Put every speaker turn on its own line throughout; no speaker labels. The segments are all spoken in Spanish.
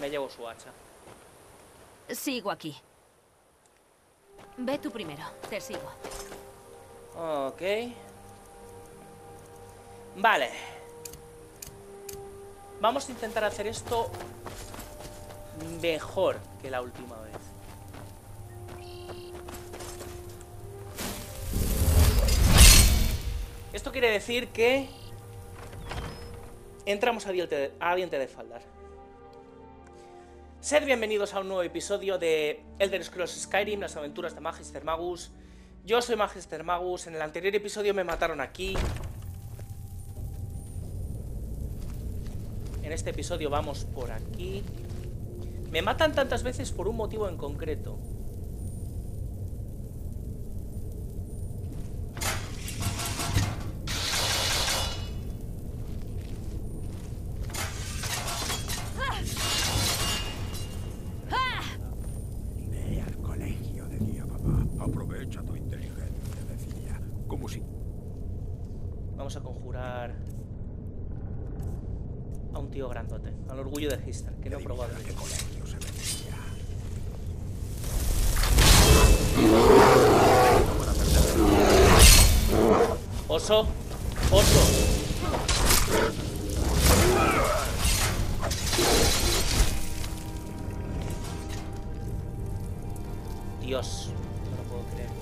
Me llevo su hacha.
Sigo aquí. Ve tú primero, te sigo.
Ok. Vale. Vamos a intentar hacer esto mejor que la última vez. Esto quiere decir que entramos a Diente de Faldar. Sed bienvenidos a un nuevo episodio de Elder Scrolls Skyrim, las aventuras de Magister Magus. Yo soy Magister Magus. En el anterior episodio me mataron aquí. En este episodio vamos por aquí. Me matan tantas veces por un motivo en concreto.
Ve al colegio, decía papá. Aprovecha tu inteligencia, decía. Como si...
Vamos a conjurar a un tío grandote, al orgullo de Histar, que no he probado.
¿A qué colegio se vendría?
Oso, oso. Dios, no lo puedo creer.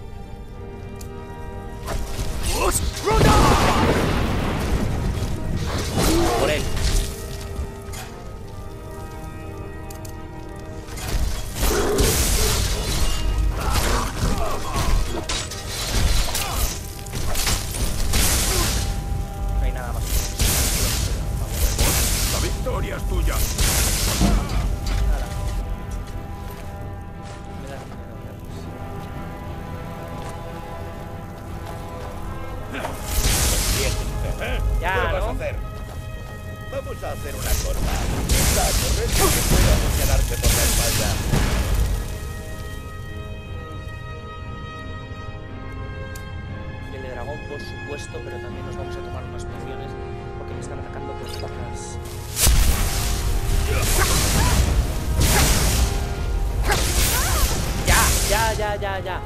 Por él. No hay nada más.
La victoria es tuya.
Nada. Me das miedo, ya,
¿Qué vas a
¿no?
hacer? Vamos a hacer una cosa. La correcta que pueda funcionarte por la espalda.
Piel de dragón, por supuesto, pero también nos vamos a tomar unas pociones porque me están atacando por detrás. Ya.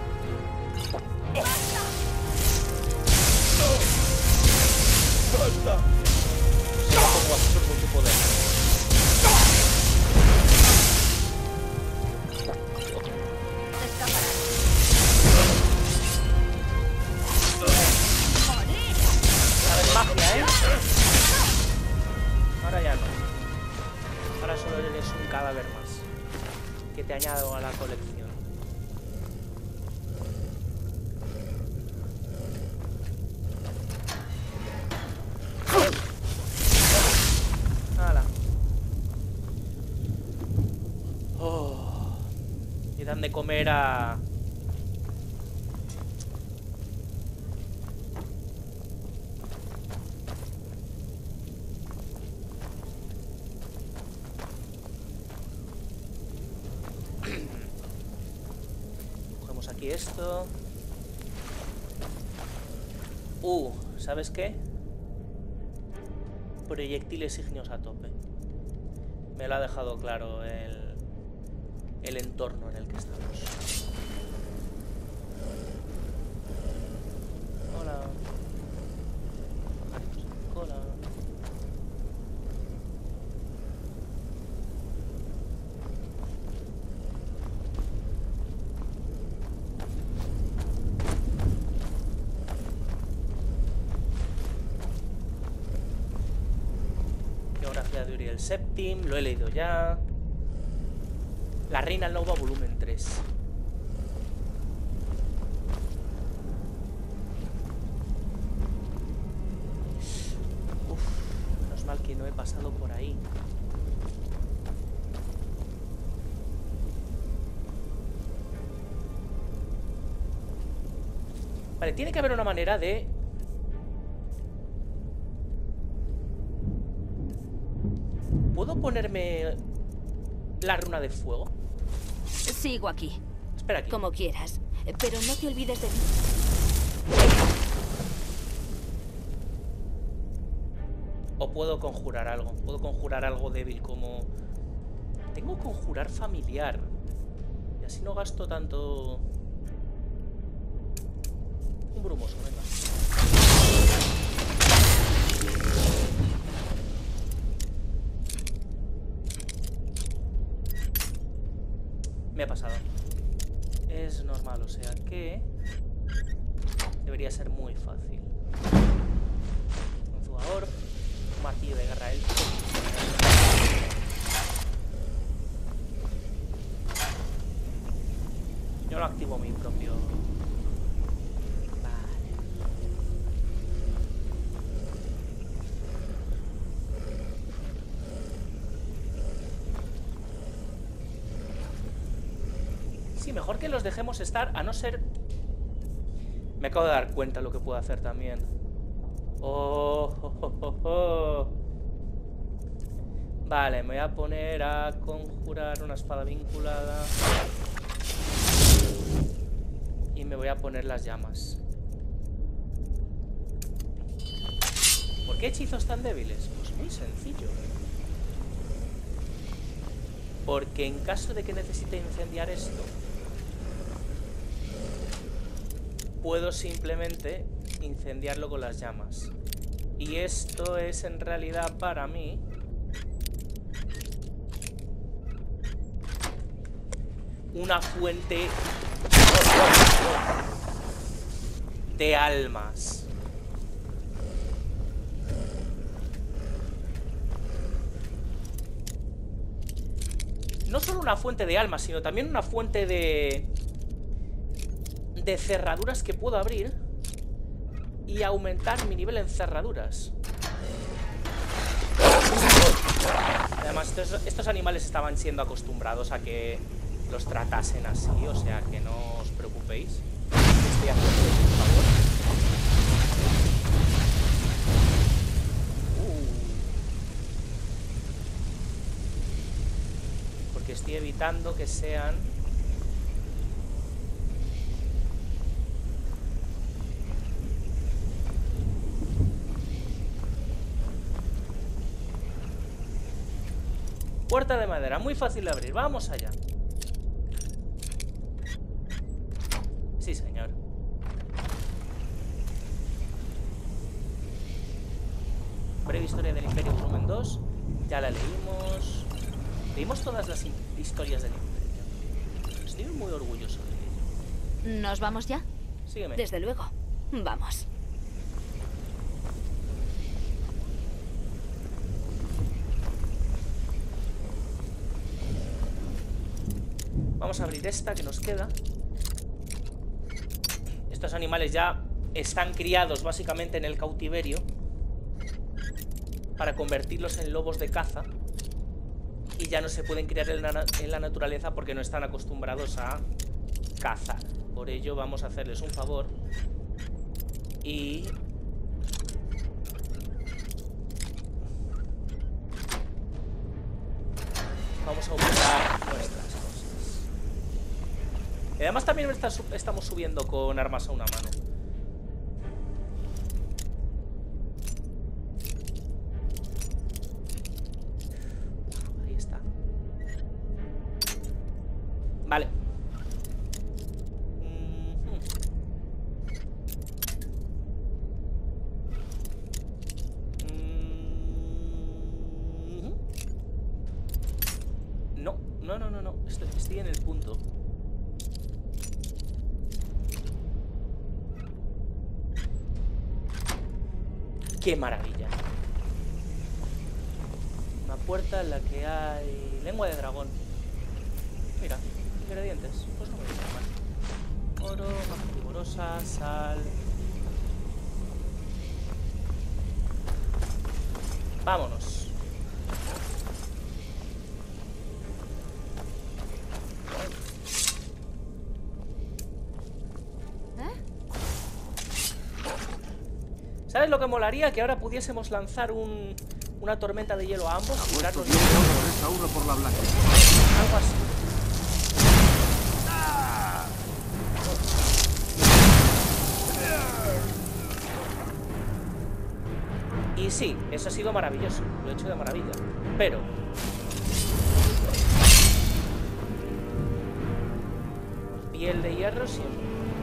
¡Basta!
No pongo absorbo tu poder. Ahora es magia, ¿eh? Ahora ya no. Ahora solo eres un cadáver más que te añado a la colección. Hala. Oh. Y dan de comer a... Cogemos aquí esto. ¿Sabes qué? Proyectiles ígneos a tope. Me lo ha dejado claro el entorno en el que estamos. Hola. Hola. Geografía de Uriel Septim, lo he leído ya. La Reina Loba, volumen 3. Uf, menos mal que no he pasado por ahí. Vale, tiene que haber una manera de... ¿Puedo ponerme la runa de fuego?
Sigo aquí.
Espera aquí.
Como quieras. Pero no te olvides de mí.
O puedo conjurar algo. Puedo conjurar algo débil como Tengo conjurar familiar. Y así no gasto tanto... Un brumoso, venga. Me he pasado. Es normal, o sea que... debería ser muy fácil. Un jugador, un martillo de guerra élfico. Yo lo activo mi propio... Vale. Sí, mejor que los dejemos estar, a no ser... Me acabo de dar cuenta de lo que puedo hacer también. Vale, me voy a poner a conjurar una espada vinculada. Y me voy a poner las llamas. ¿Por qué hechizos tan débiles? Pues muy sencillo. Porque en caso de que necesite incendiar esto, puedo simplemente incendiarlo con las llamas. Y esto es en realidad para mí una fuente de almas. No solo una fuente de almas, sino también una fuente de cerraduras que puedo abrir y aumentar mi nivel en cerraduras. Además, estos animales estaban siendo acostumbrados a que los tratasen así, o sea que no os preocupéis. Estoy haciendo un favor. Porque estoy evitando que sean... Puerta de madera, muy fácil de abrir, vamos allá. Sí, señor. Breve historia del Imperio, volumen 2. Ya la leímos. Leímos todas las historias del Imperio. Estoy muy orgulloso de ello.
¿Nos vamos ya?
Sígueme.
Desde luego. Vamos.
Vamos a abrir esta que nos queda. Estos animales ya están criados básicamente en el cautiverio para convertirlos en lobos de caza. Y ya no se pueden criar en la naturaleza porque no están acostumbrados a cazar. Por ello vamos a hacerles un favor y... vamos a aumentar nuestras cosas. Y además también estamos subiendo con armas a una mano. Ahí está. Vale. No. Estoy en el punto. ¡Qué maravilla! Una puerta en la que hay lengua de dragón. Mira, ingredientes. Pues no me viene mal. Oro, magia vigorosa, sal. Vámonos. ¿Sabes lo que molaría? Que ahora pudiésemos lanzar una tormenta de hielo a ambos y tirarnos
uno por la blanca.
algo así. Y sí, eso ha sido maravilloso. Lo he hecho de maravilla. Pero piel de hierro siempre.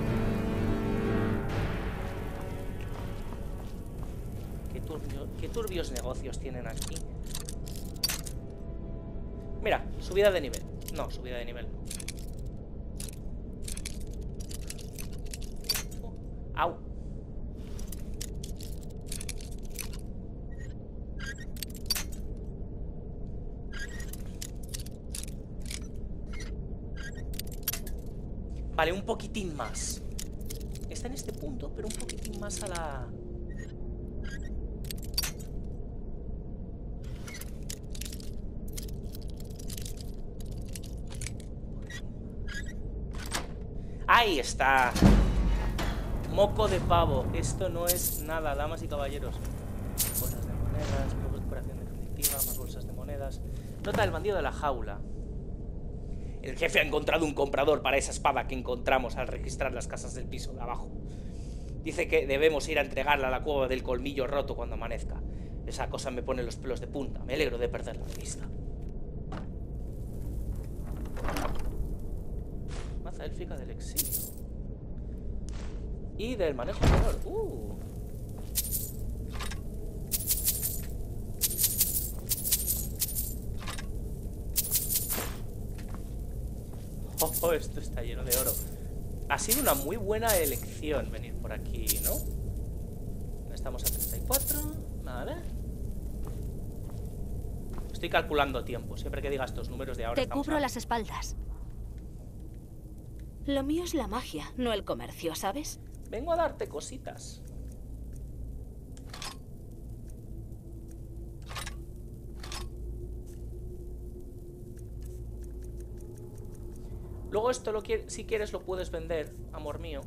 Qué turbios negocios tienen aquí. Mira, subida de nivel. No, subida de nivel no. Au. Vale, un poquitín más. Está en este punto, pero un poquitín más a la... ¡Ahí está! Moco de pavo. Esto no es nada, damas y caballeros. Bolsas de monedas, recuperación definitiva, más bolsas de monedas. Nota del bandido de la jaula. El jefe ha encontrado un comprador para esa espada que encontramos al registrar las casas del piso de abajo. Dice que debemos ir a entregarla a la cueva del colmillo roto cuando amanezca. Esa cosa me pone los pelos de punta. Me alegro de perderla de vista. Maza élfica del exilio. Y del manejo menor. Oh, esto está lleno de oro. Ha sido una muy buena elección venir por aquí, ¿no? Estamos a 34. Vale. Estoy calculando tiempo. Siempre que diga estos números de ahora.
Te cubro las espaldas. Lo mío es la magia, no el comercio, ¿sabes?
Vengo a darte cositas. Luego esto si quieres lo puedes vender, amor mío.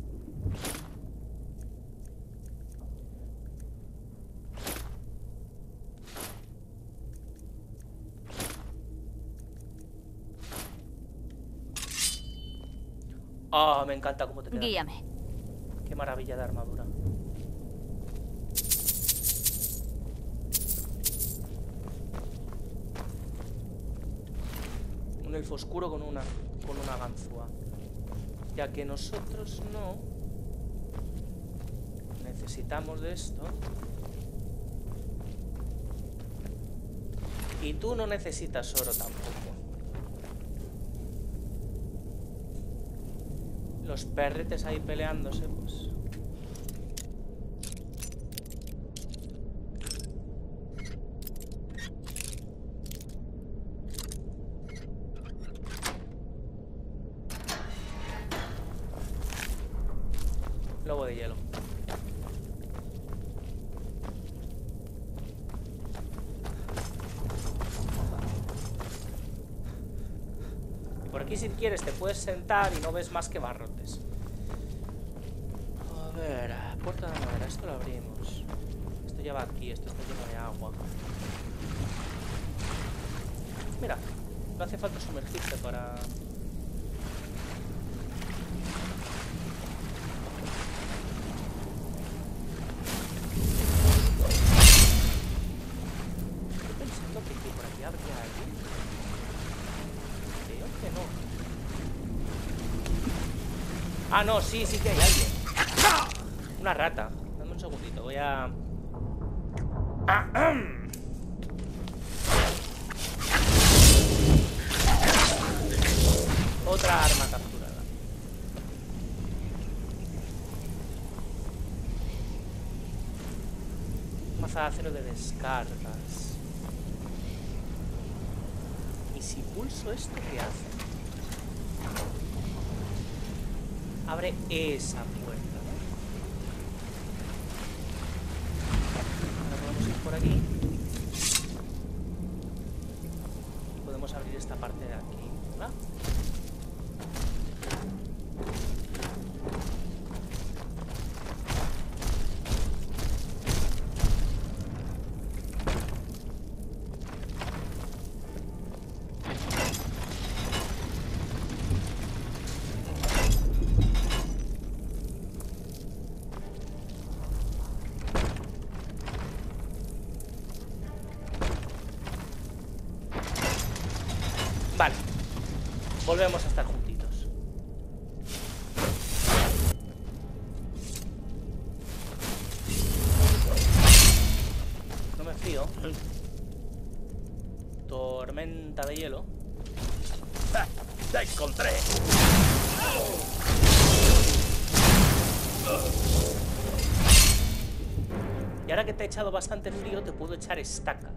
Ah, me encanta cómo te queda.
Guíame.
Qué maravilla de armadura. Un elfo oscuro con una ganzúa. Ya que nosotros no necesitamos de esto. Y tú no necesitas oro tampoco. Los perretes ahí peleándose, pues. Lobo de hielo. Y por aquí si quieres te puedes sentar y no ves más que barrotes. A ver, puerta de madera, esto lo abrimos. Esto ya va aquí, esto está lleno de agua. Mira, no hace falta sumergirse para... Ah, no, sí que hay alguien. Una rata. Dame un segundito, voy a... Otra arma capturada. Maza de acero de descargas. ¿Y si pulso esto qué hace? Abre esa puerta, ¿no? Ahora podemos ir por aquí. Y podemos abrir esta parte de aquí, ¿verdad? Vale. Volvemos a estar juntitos. no. Tormenta de hielo.
¡Ja! ¡Te encontré!
Y ahora que te he echado bastante frío, te puedo echar estacas.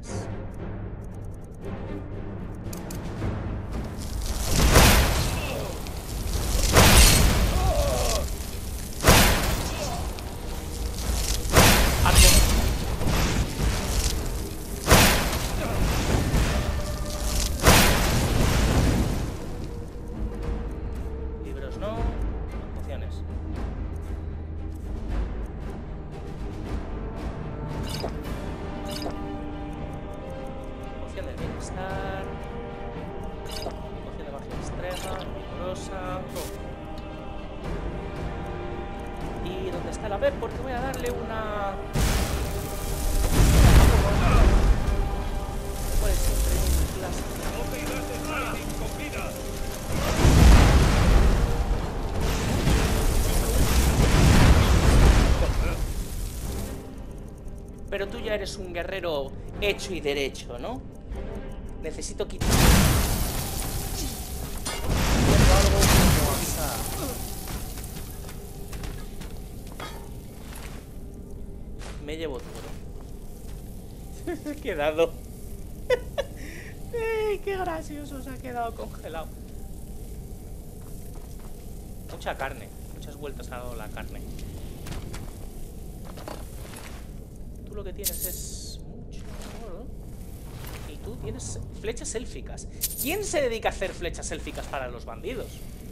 Libros no, pociones. Poción de bienestar. Poción de magia extrema, vigorosa. ¿Y dónde está la B? Porque voy a darle una... ¿Cuál es el clásico? Pero tú ya eres un guerrero hecho y derecho, ¿no? Necesito quitar algo como asa. Me llevo todo. Se ha quedado. Qué gracioso, se ha quedado congelado. Mucha carne. Muchas vueltas ha dado la carne. Tú lo que tienes es mucho oro. Y tú tienes flechas élficas. ¿Quién se dedica a hacer flechas élficas para los bandidos?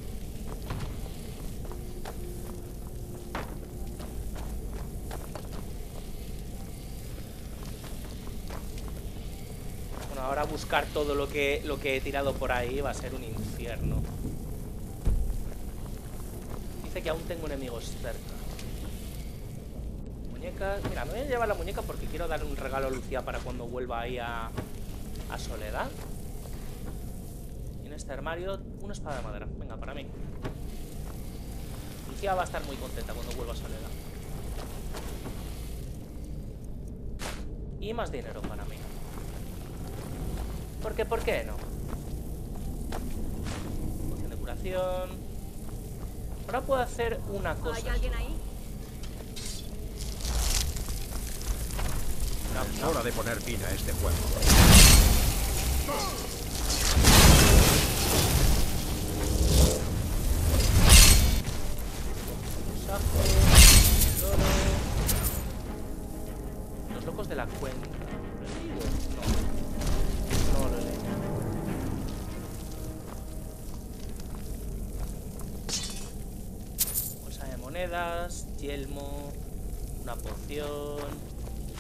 Bueno, ahora buscar todo lo que he tirado por ahí va a ser un infierno. Dice que aún tengo enemigos cerca. Mira, me voy a llevar la muñeca porque quiero darle un regalo a Lucía para cuando vuelva ahí a Soledad. Y en este armario, una espada de madera. Venga, para mí. Lucía va a estar muy contenta cuando vuelva a Soledad. Y más dinero para mí. Porque, ¿por qué no? Poción de curación. Ahora puedo hacer una cosa.
¿Hay alguien ahí?
Es hora de poner fin a este juego.
Los locos de la cuenca. ¿Lo he leído? No. No lo he leído. Bolsa de monedas, yelmo, una poción.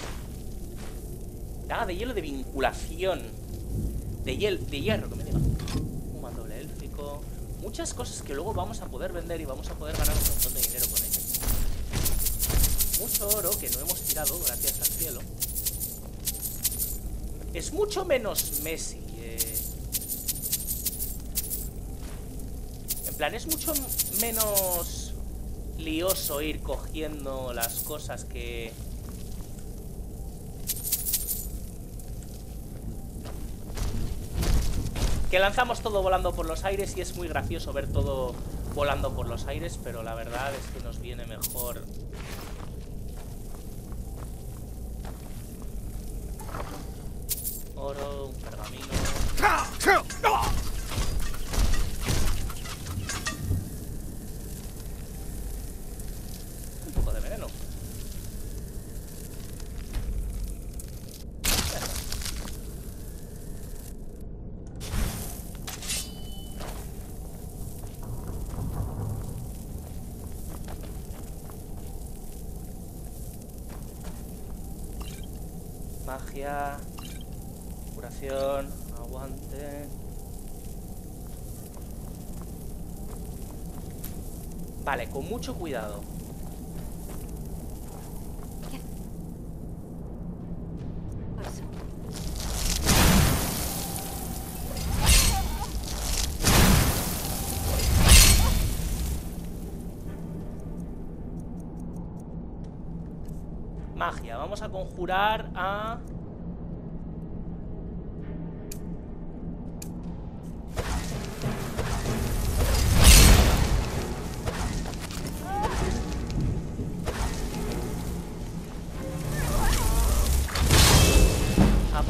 Daga de hielo de vinculación. De hierro, que me diga. Un mandoble élfico. Muchas cosas que luego vamos a poder vender y vamos a poder ganar un montón de dinero con ellas. Mucho oro que no hemos tirado, gracias al cielo. Es mucho menos Messi. En plan, es mucho menos lioso ir cogiendo las cosas que lanzamos todo volando por los aires, y es muy gracioso ver todo volando por los aires, pero la verdad es que nos viene mejor. Oro, un pergamino. Un poco de veneno. Magia, curación, aguante. Vale, con mucho cuidado.
Paso.
Magia, vamos a conjurar a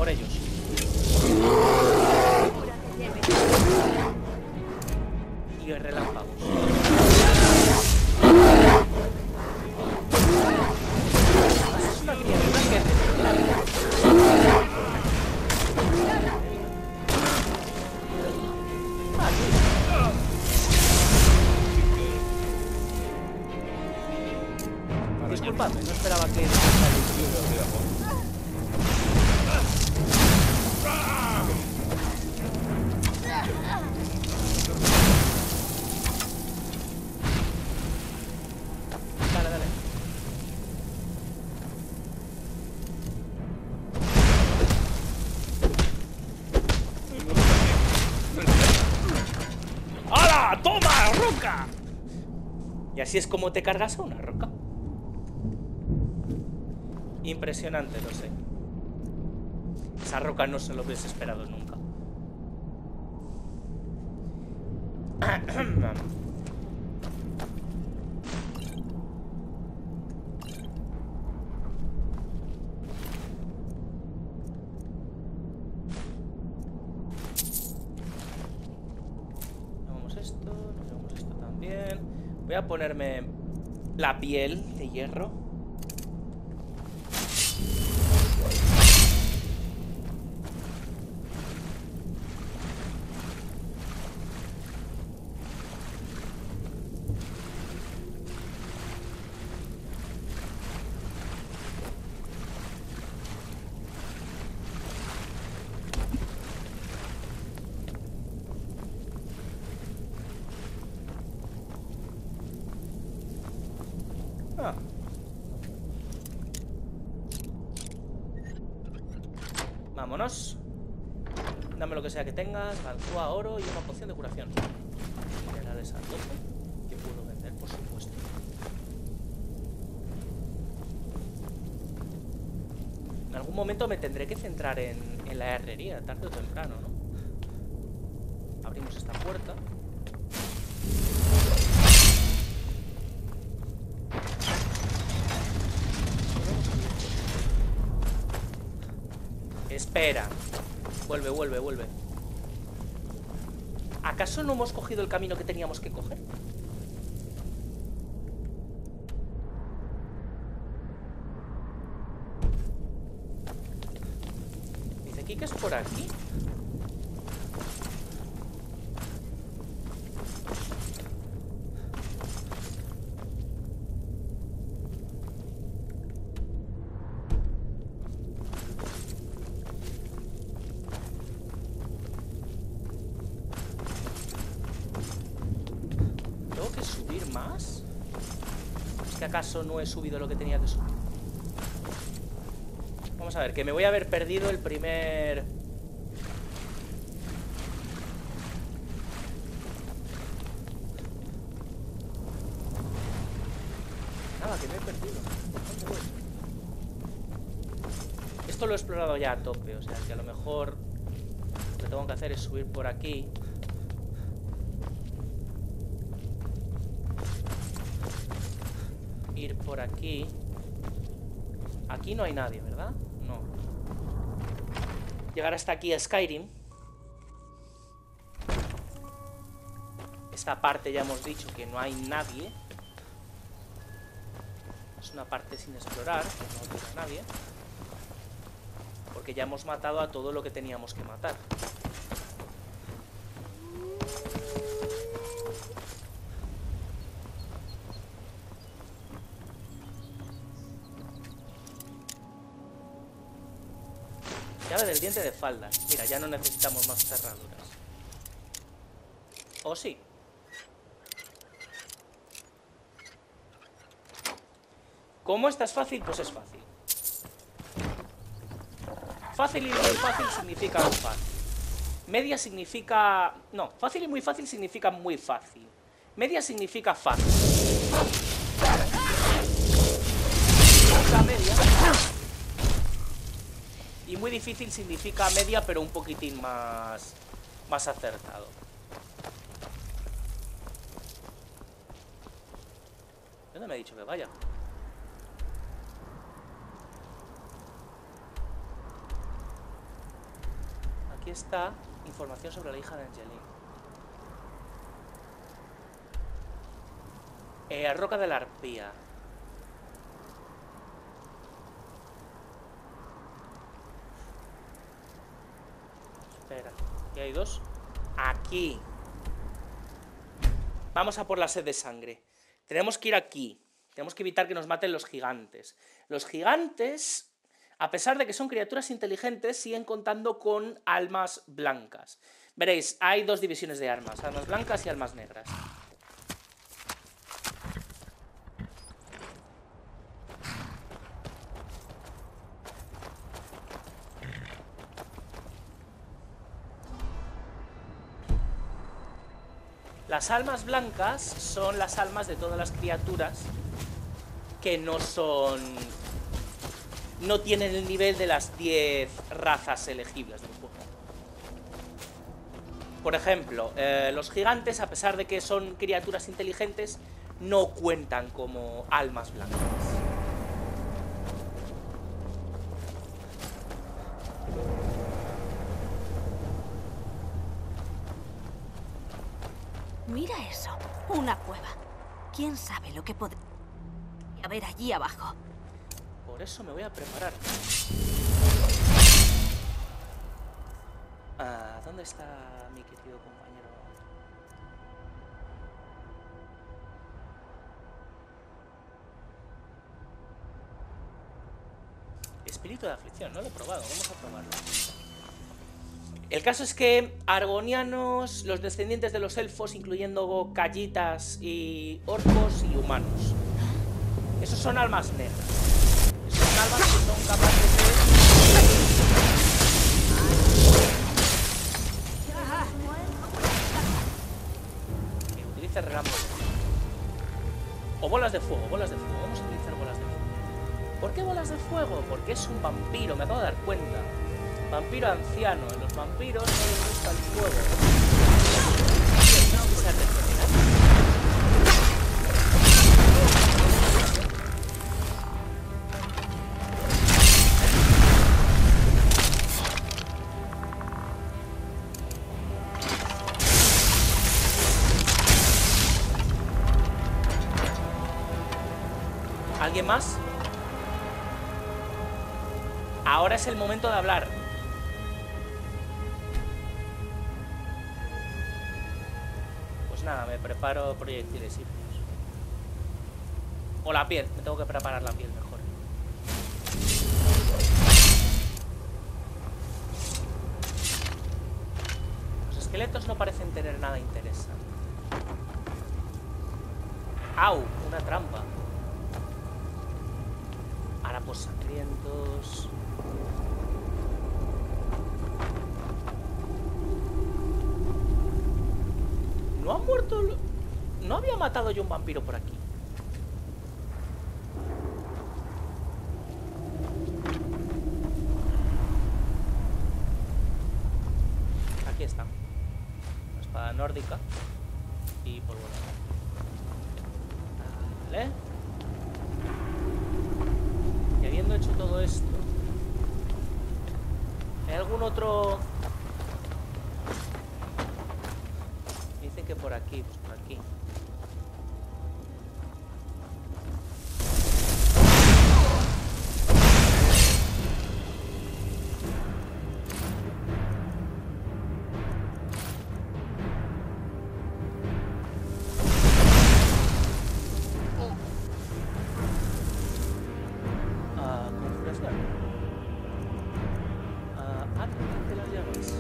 por ellos. Y relámpagos. Es una criatura que disculpadme, no esperaba que... Dale, dale. ¡Hala! ¡Toma, roca! Y así es como te cargas a una roca. Impresionante, lo sé. Esa roca no se lo hubiese esperado nunca. Nos llevamos esto también. Voy a ponerme la piel de hierro. Ah. Vámonos. Dame lo que sea que tengas. Ganzúa, oro y una poción de curación. Minerales a tope. Que puedo vender, por supuesto. En algún momento me tendré que centrar en la herrería, tarde o temprano, ¿no? Abrimos esta puerta. Espera. Vuelve, vuelve, vuelve. ¿Acaso no hemos cogido el camino que teníamos que coger? Dice aquí que es por aquí. ¿Más? ¿Es que acaso no he subido lo que tenía que subir? Vamos a ver, que me voy a haber perdido el primer... Nada, que me he perdido. ¿Dónde voy? Esto lo he explorado ya a tope, o sea que a lo mejor lo que tengo que hacer es subir por aquí. Ir por aquí. Aquí no hay nadie, ¿verdad? No. Llegar hasta aquí a Skyrim. Esta parte ya hemos dicho que no hay nadie. Es una parte sin explorar, que no tiene nadie. Porque ya hemos matado a todo lo que teníamos que matar. Llave del diente de falda. Mira, ya no necesitamos más cerraduras. ¿O sí? ¿Cómo esta es fácil? Pues es fácil. Fácil y muy fácil significa muy fácil. Media significa... No, fácil y muy fácil significa muy fácil. Media significa fácil. La media... Y muy difícil significa media, pero un poquitín más acertado. ¿Dónde me ha dicho que vaya? aquí está información sobre la hija de Angeline. Roca de la Arpía. Espera, aquí hay dos. Aquí. Vamos a por la sed de sangre. Tenemos que ir aquí. Tenemos que evitar que nos maten los gigantes. Los gigantes, a pesar de que son criaturas inteligentes, siguen contando con almas blancas. Veréis, hay dos divisiones de armas. Almas blancas y almas negras. Las almas blancas son las almas de todas las criaturas que no son... no tienen el nivel de las 10 razas elegibles del juego. Por ejemplo, los gigantes, a pesar de que son criaturas inteligentes, no cuentan como almas blancas.
Mira eso, una cueva. ¿Quién sabe lo que podría haber allí abajo?
Por eso me voy a preparar. ¿Dónde está mi querido compañero? Espíritu de aflicción, no lo he probado, vamos a probarlo. El caso es que argonianos, los descendientes de los elfos, incluyendo callitas y orcos y humanos. Esos son almas negras. Esos son almas que son capaces de... Que utilice relámpagos. O bolas de fuego, bolas de fuego. Vamos a utilizar bolas de fuego. ¿Por qué bolas de fuego? Porque es un vampiro, me acabo de dar cuenta. Vampiro anciano. En los vampiros no les gusta el fuego. No se regenera. ¿Alguien más? Ahora es el momento de hablar. Pues nada, me preparo proyectiles híbridos. O la piel, me tengo que preparar la piel mejor. Los esqueletos no parecen tener nada interesante. ¡Au! Una trampa. Harapos sangrientos. ¿No ha muerto? ¿No había matado yo un vampiro por aquí? Aquí está. Una espada nórdica. Y polvo negro. Vale. Y habiendo hecho todo esto, ¿hay algún otro? Dicen que por aquí, pues por aquí. De las llamas.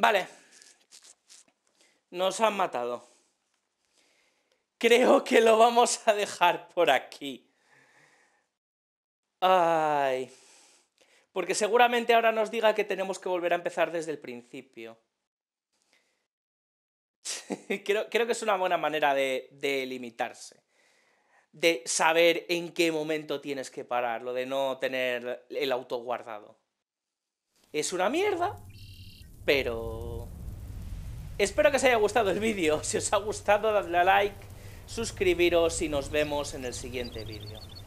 Vale. Nos han matado. Creo que lo vamos a dejar por aquí. Ay. Porque seguramente ahora nos diga que tenemos que volver a empezar desde el principio. Creo que es una buena manera de limitarse. De saber en qué momento tienes que parar. Lo de no tener el auto guardado. Es una mierda, pero... Espero que os haya gustado el vídeo. Si os ha gustado, dadle a like, suscribiros y nos vemos en el siguiente vídeo.